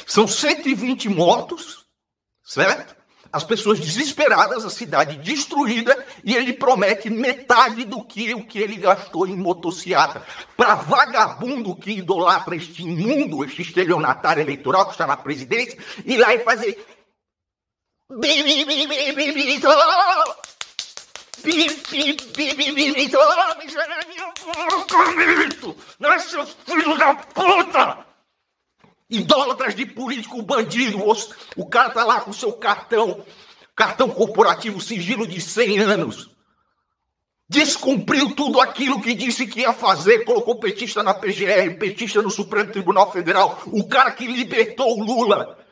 São 120 mortos, certo? As pessoas desesperadas, a cidade destruída, e ele promete metade do que ele gastou em motociata. Para vagabundo que idolatra este imundo, este estelionatário eleitoral que está na presidência, ir lá e fazer... Não, seus filhos da puta! Idólatras de político bandido, o cara tá lá com seu cartão corporativo, sigilo de 100 anos. Descumpriu tudo aquilo que disse que ia fazer, colocou petista na PGR, petista no Supremo Tribunal Federal, o cara que libertou o Lula.